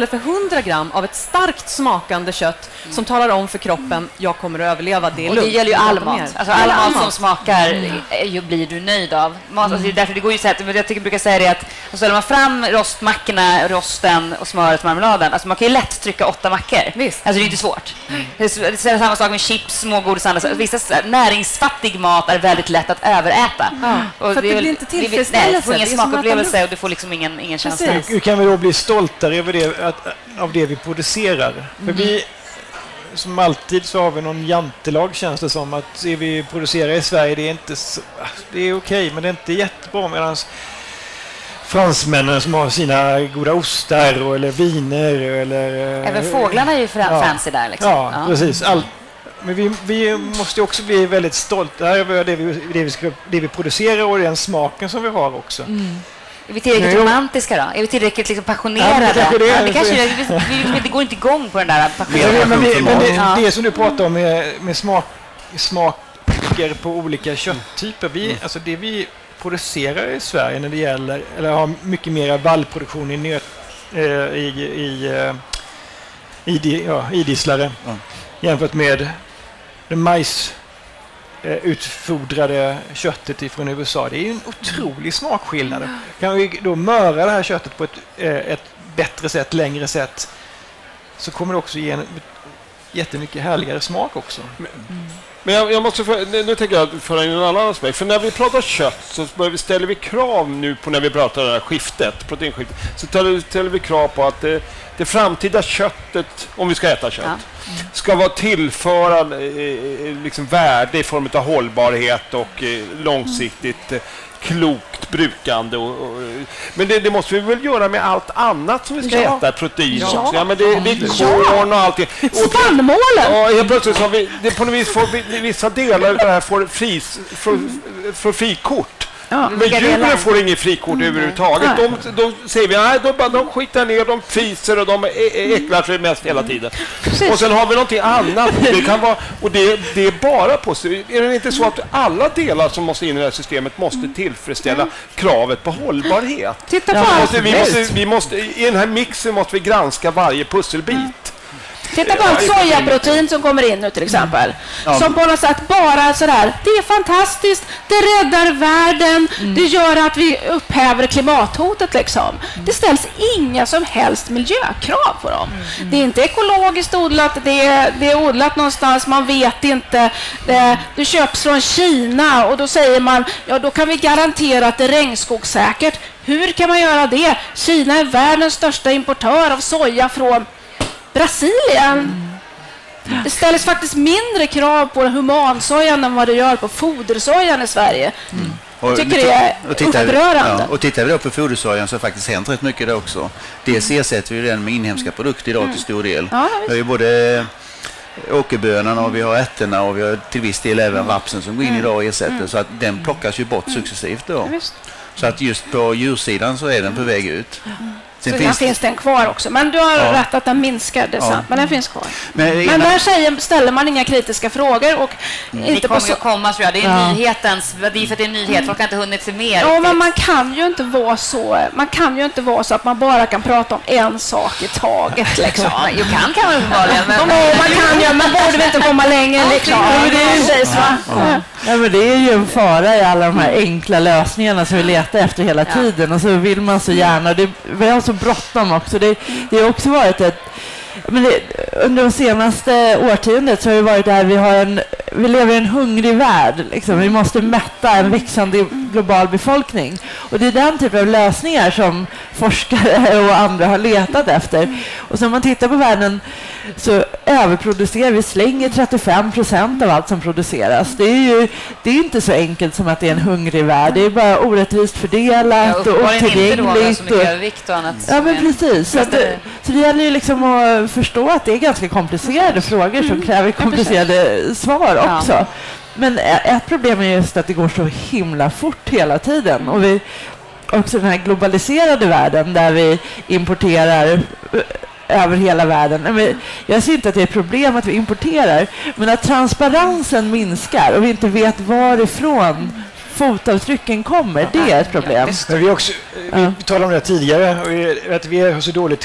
istället för hundra gram av ett starkt smakande kött mm. som talar om för kroppen, jag kommer att överleva, det är och lugnt. det gäller ju all mat. Alltså all mat som mat. smakar mm. blir du nöjd av. Mat, mm. alltså det, därför det går ju så här, jag tycker, brukar säga det att och ställer man fram rostmackorna, rosten och smöret och marmeladen, alltså man kan ju lätt trycka åtta mackor. Visst. Alltså det är inte svårt. Mm. Det är samma sak med chips, smågodis, andra. Vissa näringsfattig mat är väldigt lätt att överäta. Mm. Och för det, det blir inte tillfredsställelse. Du får ingen smakupplevelse och du får liksom ingen, ingen känsla. Hur kan vi då bli stoltare över det, att, av det vi producerar? Mm. För vi, som alltid så har vi någon jantelag, känns det som, att det vi producerar i Sverige, det är inte så, det är okej, men det är inte jättebra, medan fransmännen som har sina goda ostar och, eller viner eller... Även fåglarna är ju ja, fancy där liksom. Ja, ja. Precis. All, men vi, vi måste också bli väldigt stolta över det vi, det, vi ska, det vi producerar och den smaken som vi har också. Mm. Är vi tillräckligt Nej, romantiska då? Är vi tillräckligt liksom passionerade? Ja, det, det, ja, det, kanske, vi, vi, vi, det går inte igång på den där passionen. Men, men, men, men det, ja. det som du pratar om med, med smak, smaker på olika kötttyper. Vi, mm. alltså det vi producerar i Sverige när det gäller, eller har mycket mer vallproduktion i nöt, eh, i, i, eh, i, i, ja, idisslare mm. jämfört med den majs eh, utfodrade köttet ifrån U S A. Det är ju en otrolig smakskillnad. Mm. Kan vi då möra det här köttet på ett, eh, ett bättre sätt, längre sätt, så kommer det också ge en jättemycket härligare smak också. Mm. Men jag, jag måste för, nu, nu tänker jag föra in en annan aspekt. För när vi pratar kött så vi, ställer vi krav nu på när vi pratar det här skiftet, proteinskiftet, så ställer, ställer vi krav på att det, det framtida köttet, om vi ska äta kött, ja. mm. ska vara tillföra eh, liksom värde i form av hållbarhet och eh, långsiktigt eh, klokt brukande. Och, och, men det, det måste vi väl göra med allt annat som vi ska ja. äta, protein ja. också. Ja, men det, det är korn och allting. Spannmålen! Ja, helt plötsligt så har vi, det på något vis får vi, vissa delar av det här får fris, för, för frikort. Ja, men djuren får ingen frikort mm. överhuvudtaget. De, de säger vi, nej, de, de skitar ner, de fiser och de äcklar sig mest hela tiden. Precis. Och sen har vi någonting annat. Det kan vara, och det, det är bara på sig. Är det inte så att alla delar som måste in i det här systemet måste tillfredsställa mm. kravet på hållbarhet? Titta på ja, måste, vi måste, vi måste, I den här mixen måste vi granska varje pusselbit. Mm. Titta på allt sojaprotein som kommer in nu till exempel. Mm. Som på något sätt bara sådär, det är fantastiskt, det räddar världen, mm. det gör att vi upphäver klimathotet liksom. Mm. Det ställs inga som helst miljökrav på dem. Mm. Det är inte ekologiskt odlat, det är, det är odlat någonstans, man vet inte. Det, det köps från Kina och då säger man, ja då kan vi garantera att det är regnskogssäkert. Hur kan man göra det? Kina är världens största importör av soja från Brasilien. Mm. Det ställs faktiskt mindre krav på humansojan än vad det gör på fodersojan i Sverige. Mm. Jag tycker det är upprörande. Ja, och tittar vi då på fodersojan så har faktiskt hänt rätt mycket där också. Dels ersätter vi den med inhemska produkter idag mm. till stor del. Ja, vi har ju både åkerbönorna och vi har ärtorna och vi har till viss del även rapsen som går in mm. idag och ersätter. Mm. Så att den plockas ju bort successivt då. Ja, så att just på djursidan så är den på väg ut. Mm. Sen så finns, finns den kvar också. Men du har ja. rätt att den minskar, det är sant. Ja. Men den finns kvar. Men, men där säger, ställer man inga kritiska frågor. Och mm. inte det kommer ju komma, tror jag. Det är ja. nyhetens, det är för att det är nyhet. Mm. Folk har inte hunnit se mer. Ja, men man kan ju inte vara så man kan ju inte vara så att man bara kan prata om en sak i taget. Liksom. Ja, jo, kan kan man uppenbarligen. Men... Ja, man kan ju, men borde vi inte komma längre? Liksom. Ja, men det är ju precis, va? Ja. Ja, men det är ju en fara i alla de här enkla lösningarna som vi letar efter hela ja. tiden. Och så vill man så gärna. Det, vi har så bråttom också. Det, det har också varit ett... Men det, under de senaste årtiondet så har det varit där vi har en... Vi lever i en hungrig värld. Liksom. Vi måste mätta en växande global befolkning. Och det är den typen av lösningar som forskare och andra har letat efter. Och så om man tittar på världen så överproducerar vi, slänger trettiofem procent av allt som produceras. Det är ju det är inte så enkelt som att det är en hungrig värld. Det är bara orättvist fördelat ja, och otillgängligt. Så mycket övervikt och annat. Ja, men precis. Så det, så det gäller ju liksom att förstå att det är ganska komplicerade frågor som kräver komplicerade svar också. Ja. Men ett problem är just att det går så himla fort hela tiden. Och vi också den här globaliserade världen där vi importerar över hela världen. Jag ser inte att det är ett problem att vi importerar, men att transparensen minskar och vi inte vet varifrån fotavtrycken kommer, det är ett problem. Men vi, också, vi talade om det tidigare, och att vi har så dåligt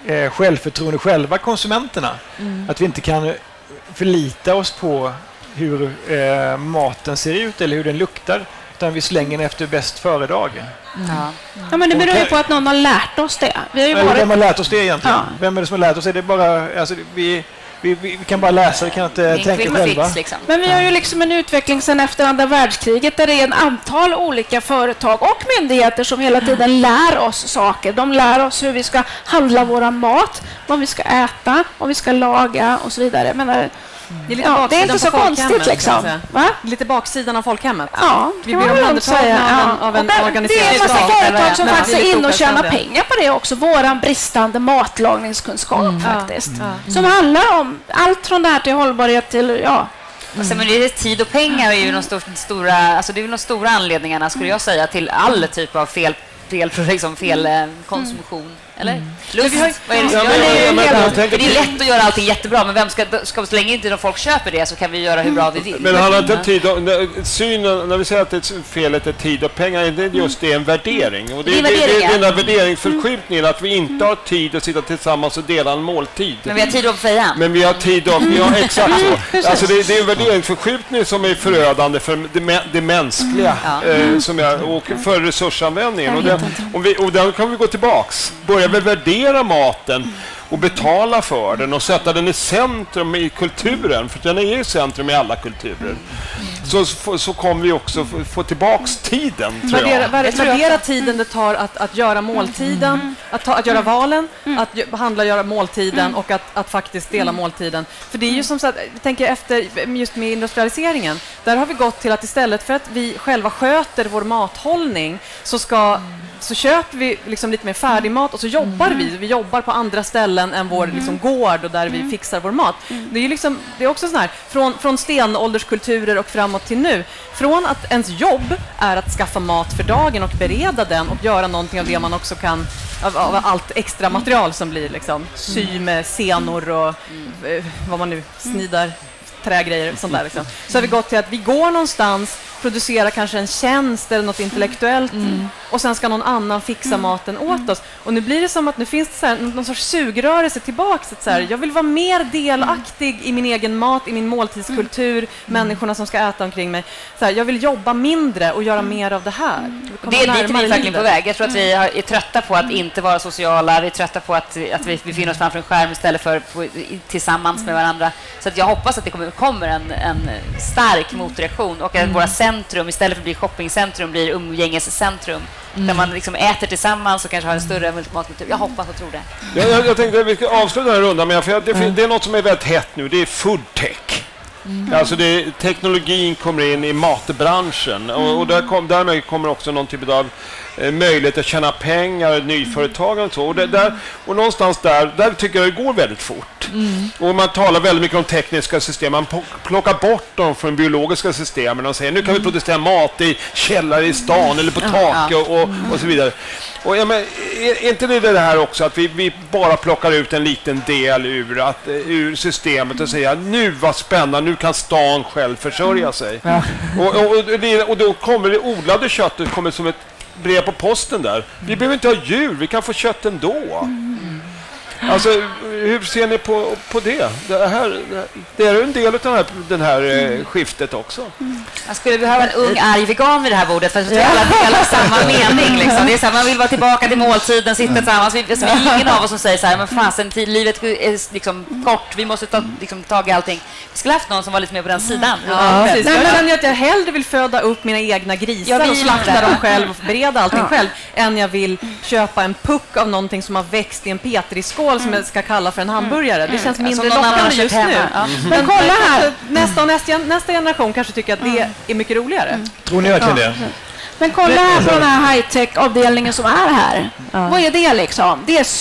eh, självförtroende själva, konsumenterna. Mm. Att vi inte kan förlita oss på hur eh, maten ser ut eller hur den luktar, utan vi slänger den efter bäst före-dagen. Mm. Ja. Ja, men det beror ju på att någon har lärt oss det. Vi har ju varit... Vem har lärt oss det egentligen? Ja. Vem är det som har lärt oss det? Det är bara, alltså, vi, vi, vi kan bara läsa, vi kan inte tänka själva. Fix, liksom. Men vi har ju liksom en utveckling sedan efter andra världskriget där det är en antal olika företag och myndigheter som hela tiden lär oss saker. De lär oss hur vi ska handla våra mat, vad vi ska äta, vad vi ska laga och så vidare. Men det är, lite ja, det är inte så konstigt liksom. Va? Lite baksidan av folkhemmet. Ja, vi blir omhändertagna av en, av en organiserad det är en massa stat, företag som men faktiskt är inne och tjänar pengar på det också. Våran bristande matlagningskunskap mm. faktiskt. Mm. Mm. Som handlar om allt från det här till hållbarhet till, ja. Och sen, men det är tid och pengar är ju de stor, stora, alltså det är de stora anledningarna, skulle jag säga, till all typ av fel, fel, liksom fel mm. konsumtion. Eller? Mm. Lust, har, vad är det som ja, gör det? Ja, det, det är lätt att göra allting jättebra, men vem ska, ska så länge inte folk köper det så kan vi göra hur bra vi vill. Men handlar inte tid och, synen, när vi säger att det är felet är tid och pengar, det är just det en värdering. Och det, det, är det, det är den där värderingsförskjutningen, att vi inte har tid att sitta tillsammans och dela en måltid. Men vi har tid att säga. Men vi har tid att, ja exakt så. Alltså det, det är en värderingsförskjutning som är förödande för det, det mänskliga mm. eh, som är, och för resursanvändningen. Och, det, och, vi, och där kan vi gå tillbaks. Börja vi värdera maten och betala för den och sätta den i centrum i kulturen, för den är i centrum i alla kulturer. Så, så, så kommer vi också få, få tillbaks tiden, tror jag. Värdera, värdera, värdera tiden det tar att, att göra måltiden, mm. att, ta, att göra valen, mm. att handla göra måltiden mm. och att, att faktiskt dela mm. måltiden. För det är ju som så att, jag tänker efter just med industrialiseringen, där har vi gått till att istället för att vi själva sköter vår mathållning så ska så köper vi liksom lite mer färdig mat och så jobbar mm. vi. Vi jobbar på andra ställen än vår liksom, gård och där mm. vi fixar vår mat. Mm. Det är ju liksom, det är också sån här, från, från stenålderskulturer och framåt till nu. Från att ens jobb är att skaffa mat för dagen och bereda den och göra någonting av det man också kan, av, av allt extra material som blir liksom, sy med senor och mm. eh, vad man nu snidar, trägrejer, sånt där liksom. Så har vi gått till att vi går någonstans, producerar kanske en tjänst eller något intellektuellt mm. och sen ska någon annan fixa mm. maten åt oss. Och nu blir det som att nu finns det så här, någon sorts sugrörelse tillbaks. Att så här, jag vill vara mer delaktig i min egen mat, i min måltidskultur, mm. människorna som ska äta omkring mig. Så här, jag vill jobba mindre och göra mer av det här. Det är dit vi verkligen på väg. Jag tror att vi är trötta på att inte vara sociala. Vi är trötta på att, att vi befinner oss framför en skärm istället för på, tillsammans med varandra. Så att jag hoppas att det kommer, kommer en, en stark motreaktion och att mm. våra centrum, istället för att bli shoppingcentrum, blir umgängescentrum. Mm. Där man liksom äter tillsammans och kanske har en större multimatkultur. Jag hoppas och tror det. Jag, jag, jag tänkte att vi ska avsluta den här rundan, men för det, mm. det är något som är väldigt hett nu. Det är foodtech. Mm. Alltså det, teknologin kommer in i matbranschen mm. och, och där kom, därmed kommer också någon typ av eh, möjlighet att tjäna pengar, nyföretagande och så. Och, det, där, och någonstans där, där tycker jag det går väldigt fort. Mm. Och man talar väldigt mycket om tekniska system. Man plockar bort dem från biologiska systemen och säger nu kan vi producera mat i källare i stan eller på tak och, och, och så vidare. Och ja, men, är inte det det här också att vi, vi bara plockar ut en liten del ur, att, ur systemet och säger nu vad spännande, nu kan stan själv försörja sig. Ja. Och, och, och, det, och då kommer det odlade köttet kommer som ett brev på posten där. Vi behöver inte ha djur, vi kan få kött ändå. Mm. Alltså, hur ser ni på, på det? Det, här, det är en del av den här, den här mm. skiftet också. Mm. Man skulle behöva en ung arg vegan vid det här bordet för att ja. alla delar samma mening. Liksom. Det är så här, man vill vara tillbaka till måltiden, sitta tillsammans. Vi, alltså, vi är ingen av oss som säger så här, men fasen, livet är liksom kort, vi måste ta liksom, tag i allting. Vi skulle haft någon som var lite mer på den sidan. Ja, precis. Jag känner att jag hellre vill föda upp mina egna grisar och slakta dem själv och bereda allting ja. själv än jag vill köpa en puck av någonting som har växt i en petriskål som jag ska kalla för en hamburgare. Det känns mindre alltså, lockande just nu. Ja. Men kolla här. Nästa, och nästa, nästa generation kanske tycker att det är mycket roligare. Mm. Tror ni verkligen det? Men kolla här på den här high-tech-avdelningen som är här. Ja. Vad är det liksom? Det är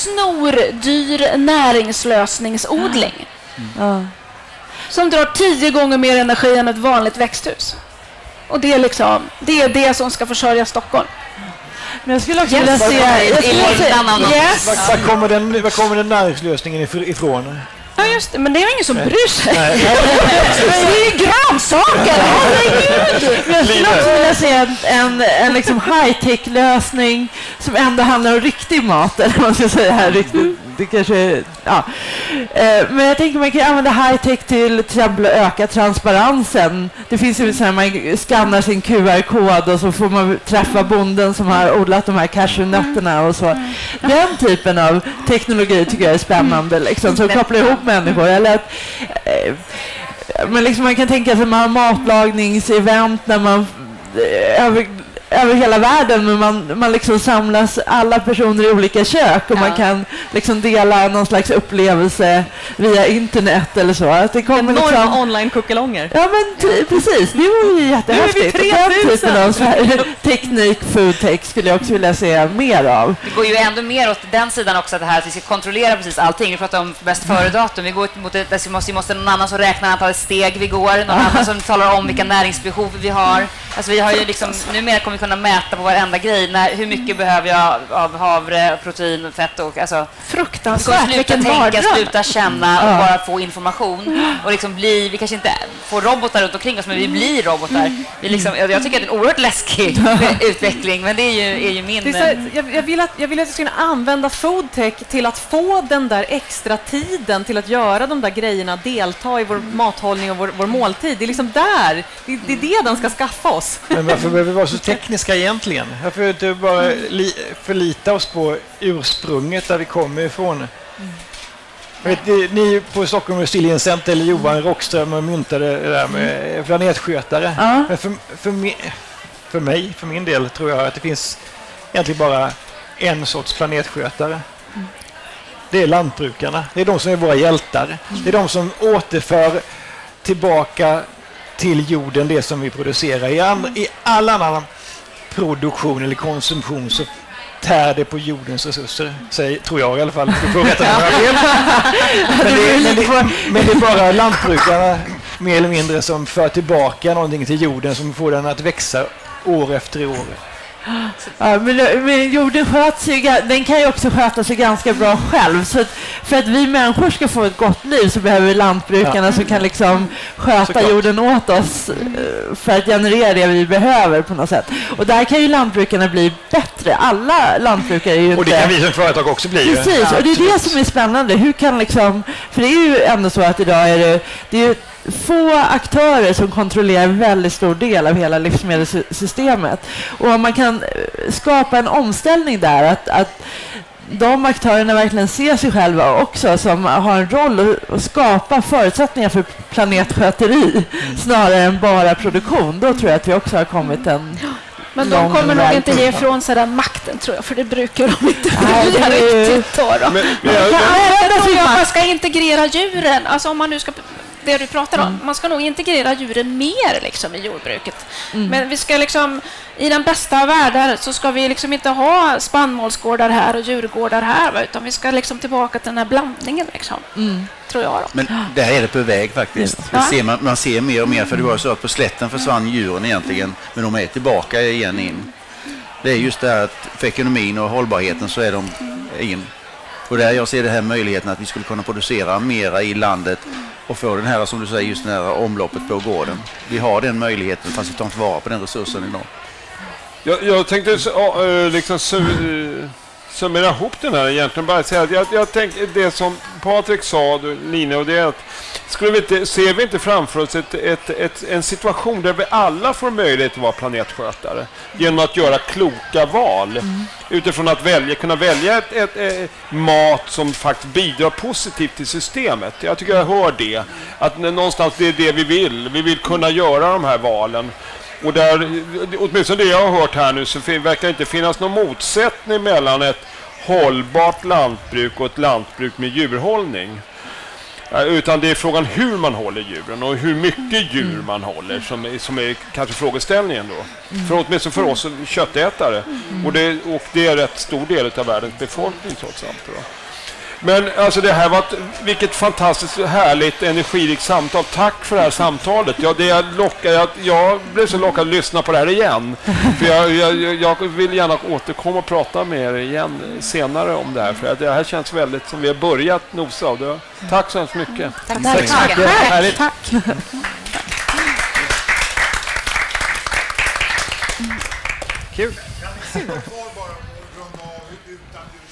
snordyr näringslösningsodling. Ja. Som drar tio gånger mer energi än ett vanligt växthus. Och det är liksom, det är det som ska försörja Stockholm. Men jag skulle också vilja se... Yes. Var, var, kommer den, var kommer den näringslösningen ifrån? Ja, just det. Men det är ju ingen som bryr sig. Nej. Det är ju grönsaker. Men jag skulle också vilja se en, en, en liksom high-tech-lösning som ändå handlar om riktig mat. Eller vad man ska säga här. Riktigt. det kanske, ja. Eh, men jag tänker man kan använda high-tech till till exempel att öka transparensen. Det finns ju så här, man skannar sin Q R-kod och så får man träffa bonden som har odlat de här cashewnötterna och så. Den typen av teknologi tycker jag är spännande, liksom, som kopplar ihop människor. Eller att, eh, men liksom man kan tänka sig att man har matlagningsevent när man eh, över, över hela världen, men man, man liksom samlas alla personer i olika kök och ja. man kan liksom dela någon slags upplevelse via internet eller så. Att det kommer liksom online-kuckalonger. Ja, men t- precis. Det var ju jättehäftigt. Den typen av så här, teknik, foodtech skulle jag också vilja se mer av. Det går ju ändå mer åt den sidan också, att det här att vi ska kontrollera precis allting. Vi pratar om bäst före-datum. Vi går mot ett, alltså vi måste, vi måste någon annan som räknar antalet steg vi går, någon annan som talar om vilka näringsbehov vi har. Alltså vi har ju liksom, numera kommer vi kunna mäta på varenda grej. När, hur mycket behöver jag av havre, protein, fett och alltså... Fruktansvärt, sluta vilken tänka, mardröm. sluta känna och bara få information. Och liksom bli, vi kanske inte får robotar runt omkring oss, men vi blir robotar. Vi liksom, jag, jag tycker att det är en oerhört läskig utveckling, men det är ju, är ju min... Det är så, jag, jag, vill att, jag vill att jag ska kunna använda foodtech till att få den där extra tiden till att göra de där grejerna, delta i vår mathållning och vår, vår måltid. Det är liksom där, det, det är det den ska skaffa oss. Men varför behöver vi vara så tekniska egentligen? Varför inte bara li- förlita oss på ursprunget där vi kommer ifrån? Mm. Vet, ni på Stockholm Resilience Center, eller Johan Rockström, myntade det där med planetskötare. Mm. Men för, för, me- för mig, för min del, tror jag att det finns egentligen bara en sorts planetskötare. Mm. Det är lantbrukarna. Det är de som är våra hjältar. Mm. Det är de som återför tillbaka till jorden det som vi producerar. I, andra, i all annan produktion eller konsumtion så tär det på jordens resurser, säger, tror jag i alla fall. Du får rätta mig fel. Men det, men, det, men det är bara lantbrukarna mer eller mindre som för tillbaka någonting till jorden, som får den att växa år efter år. Ja, men, men jorden sköts ju, den kan ju också sköta sig ganska bra själv. Så att för att vi människor ska få ett gott liv så behöver vi lantbrukarna ja. som kan liksom sköta Såklart. jorden åt oss för att generera det vi behöver på något sätt. Och där kan ju lantbrukarna bli bättre. Alla lantbrukare är ju inte... Och det kan vi som företag också bli. Precis, ja, och det är det som är spännande. Hur kan liksom... För det är ju ändå så att idag är det... det är ju få aktörer som kontrollerar väldigt stor del av hela livsmedelssystemet. Och om man kan skapa en omställning där, att, att de aktörerna verkligen ser sig själva också som har en roll att skapa förutsättningar för planetsköteri mm. snarare än bara produktion, då tror jag att vi också har kommit en... Men de kommer nog inte ge ifrån sig den makten, tror jag, för det brukar de inte vilja riktigt ta då. Men, men, jag, jag tror att man ska integrera djuren, alltså om man nu ska... Det du pratar om. Mm. Man ska nog integrera djuren mer liksom, i jordbruket. Mm. Men vi ska liksom, i den bästa av världar så ska vi liksom inte ha spannmålsgårdar här och djurgårdar här, utan vi ska liksom tillbaka till den här blandningen liksom. Mm. Tror jag då. Men det här är det på väg faktiskt. Ja. Det ser man, man ser mer och mer, för det var så att på slätten försvann djuren egentligen, men de är tillbaka igen in. Det är just det här att för ekonomin och hållbarheten så är de in. Och där jag ser det här möjligheten att vi skulle kunna producera mera i landet och få den här, som du säger, just det här omloppet på gården. Vi har den möjligheten, fast vi tar inte vara på den resursen idag. Jag, jag tänkte uh, liksom su- summera ihop den här egentligen. Bara säga att jag, jag tänkte det som Patrik sa, Line, och det är att skulle vi inte, ser vi inte framför oss ett, ett, ett, en situation där vi alla får möjlighet att vara planetskötare genom att göra kloka val mm. utifrån att välja, kunna välja ett, ett, ett mat som faktiskt bidrar positivt till systemet. Jag tycker jag hör det, att någonstans det är det vi vill. Vi vill kunna göra de här valen. Och där, åtminstone det jag har hört här nu, så verkar det inte finnas någon motsättning mellan ett hållbart lantbruk och ett lantbruk med djurhållning. Utan det är frågan hur man håller djuren och hur mycket djur man håller som är, som är kanske frågeställningen då. För åtminstone för oss köttätare. Och det, och det är en rätt stor del av världens befolkning trots allt då. Men alltså det här var ett, vilket fantastiskt härligt energirikt samtal. Tack för det här samtalet. Ja, det jag, lockar, jag, jag blev så lockad att lyssna på det här igen. För jag, jag, jag vill gärna återkomma och prata med er igen senare om det här. För det här känns väldigt som vi har börjat nosa av det. Tack så hemskt mycket. Tack, tack, tack. Tack. Härligt. Tack. Kul. Kan vi sitta kvar bara och runda av utan